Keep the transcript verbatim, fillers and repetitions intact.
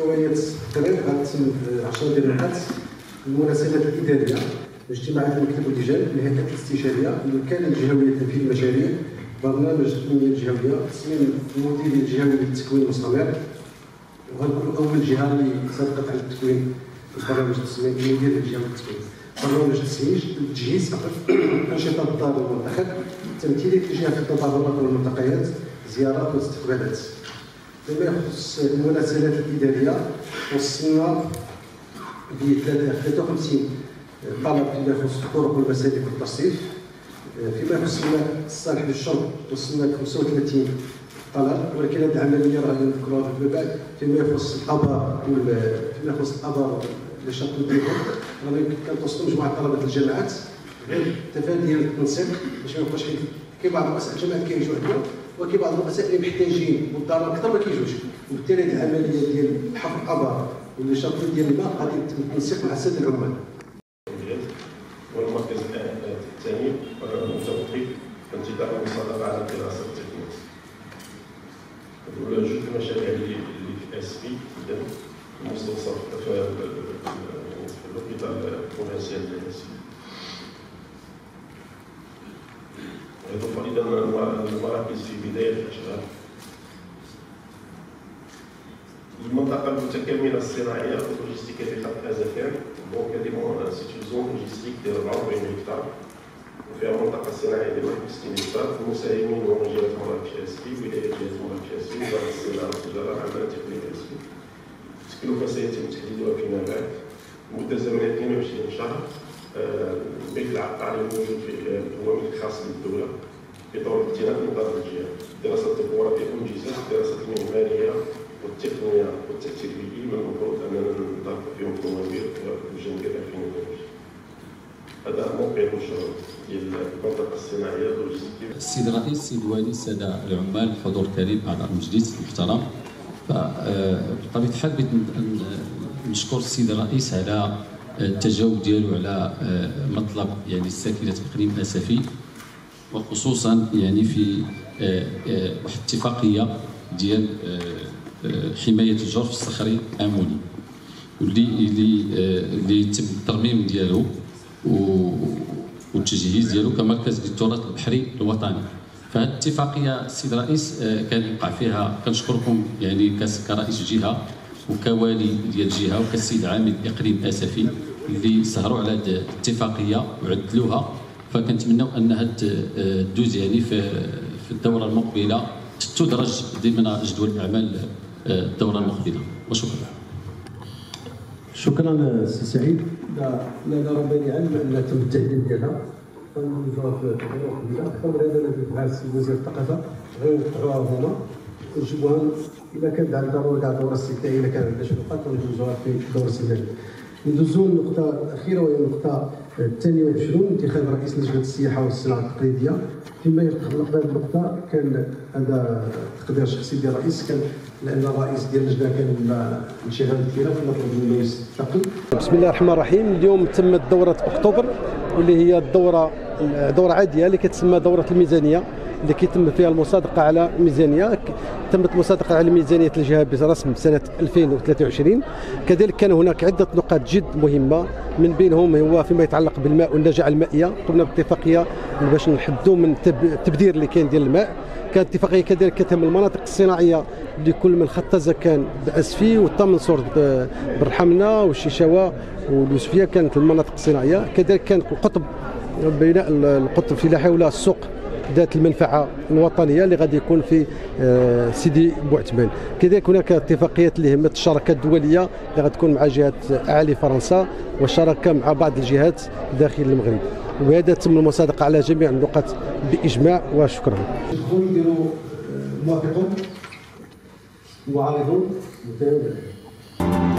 نهاية التقرير غتتم عشرة ديال الوقت المراسلات الإدارية اجتماعات المكتب واللجان الهيئات الاستشارية الوكالة الجهوية لتنفيذ المشاريع برنامج التنمية الجهوية تصميم المديرية الجهوية للتكوين المستمر وغنكون أول جهة اللي سبقت على التكوين البرنامج التصميم المديرية الجهوية للتكوين برنامج التسهيل التجهيز أنشطة الدار والمنتخب تمثيلية الجهة في التظاهرات والملتقيات زيارات واستقبالات. فيما يخص المراسلات الإدارية وصلنا ب ثلاثة وخمسين طلب فيما يخص الطرق والمسالك والترصيف. فيما يخص الماء الصالح للشرب وصلنا ل خمسة وثلاثين طلب، ولكن هذه العملية راه نذكروها فيما بعد. فيما يخص الآبار فيما يخص الآبار لشرط الدخول رانا كنتوصلوا مجموعة طلبة الجامعات غير تفاديا للتنسيق باش ما يبقاش كاين بعض رؤساء الجامعات كيجيو عندنا وكاين بعض الرؤساء اللي محتاجين والدار اكثر ما كيجوش، وبالتالي هذه العمليه ديال حفر الابار واللي شرط ديال الماء غادي يتم التنسيق مع الساده العمال. والمركز الثاني متوقف انتظار المصادقه على الدراسه التكنيكيه. هذول جوج المشاريع اللي في اس بي المستوصف في الوقيته الفرنسيه ديال اس بي. إضافة إلى المراكز في بداية الأشغال. المنطقة المتكاملة الصناعية واللوجستيكية لخط أزافير دونك هذه سيت اون زون لوجستيك ديال أربعة وأربعين هكتار وفيها منطقة صناعية ديال واحد وستين هكتار. المساهمين هما جهة مراكش اس بي ولاية جهة مراكش اس بي وزارة الصناعة والتجارة العمالة التقنية اس بي. التكلفة سيتم تحديدها فيما بعد. مدة زمنية اثنين وعشرين شهر. الملك العقاري الموجود فيه هو ملك خاص بالدولة بطور الامتنان من قبل الجهة. دراسة التطورات أنجزت، دراسة المعمارية والتقنية والتأثير البيئي من المفروض أننا ننطلق فيهم الطوابير وجنبية ألفين وثلاثة. هذا موقع المشروع ديال المنطقة الصناعية واللوجستيكية. السيد الرئيس، السيد الوالي، السادة العمال، الحضور الكريم، أعضاء المجلس المحترم. فبطبيعة الحال بغيت نشكر السيد الرئيس على التجاوب ديالو على مطلب يعني الساكنه في اقليم اسفي، وخصوصا يعني في واحد الاتفاقيه ديال حمايه الجرف الصخري الاموني واللي اللي اللي تم الترميم ديالو والتجهيز ديالو كمركز للتراث البحري الوطني. فهذه الاتفاقيه السيد الرئيس كان يوقع فيها، كنشكركم يعني كرئيس جهه وكوالي ديال الجهه وكالسيد عامل اقليم اسفي اللي سهروا على هذه الاتفاقيه وعدلوها. فكنتمناو انها تدوز يعني في في الدوره المقبله، تدرج ضمن جدول اعمال الدوره المقبله. وشكرا. شكرا سي سعيد. لا لا راه بالي علم ان تم التهديد ديالها فنوجدوها في الدوره المقبله. الامر هذا الذي فعل السيد وزير الثقافه غيوقعوها هنا ونجيبوها اذا كانت عندها ضروره كاع الدوره الاستثنائيه اذا كان عندها شي نقاط ونجوزوها في الدوره الاستثنائيه. ندوزو النقطة الأخيرة وهي النقطة الثانية والعشرون انتخاب رئيس لجنة السياحة والصناعة التقليدية. فيما يتعلق بهذه النقطة كان هذا تقدير شخصي ديال الرئيس، كان لأن الرئيس ديال اللجنة كان انشغال كثيرة فنطلب منه يستقل. بسم الله الرحمن الرحيم. اليوم تمت دورة أكتوبر واللي هي الدورة دورة عادية اللي كتسمى دورة الميزانية اللي كيتم فيها المصادقة على ميزانية. تمت المصادقة على ميزانية الجهة برسم سنة ألفين وثلاثة وعشرين. كذلك كان هناك عدة نقاط جد مهمة، من بينهم هو فيما يتعلق بالماء والنجاعة المائية. قمنا باتفاقية باش نحدوا من التبذير اللي كاين ديال الماء. كانت اتفاقية كذلك كتهم المناطق الصناعية لكل من خط زكان بأسفي والطمنصور بالرحمنة والشيشاوة واليوسفية كانت المناطق الصناعية. كذلك كان القطب بناء القطب الفلاحي ولا السوق ذات المنفعه الوطنيه اللي غادي يكون في سيدي بوعتمان. كذلك هناك اتفاقيات اللي همت الشراكه الدوليه اللي غتكون مع جهه اعالي فرنسا والشراكه مع بعض الجهات داخل المغرب. وبهذا تم المصادقه على جميع النقاط باجماع. وشكرا. نديروا موافقون معارضون متابعين.